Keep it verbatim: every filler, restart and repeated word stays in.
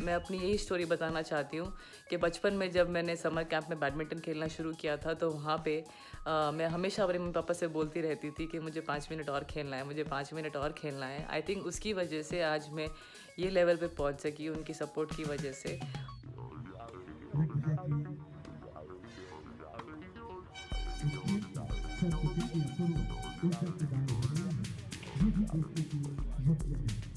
मैं अपनी यही स्टोरी बताना चाहती हूँ कि बचपन में जब मैंने समर कैंप में बैडमिंटन खेलना शुरू किया था तो वहाँ पे आ, मैं हमेशा अपने मम्मी पापा से बोलती रहती थी कि मुझे पाँच मिनट और खेलना है, मुझे पाँच मिनट और खेलना है। आई थिंक उसकी वजह से आज मैं ये लेवल पे पहुँच सकी, उनकी सपोर्ट की वजह से। संस्कृति के अपूर्व उत्तर प्रदान हो रही है, ये भी देखने की योग्य है।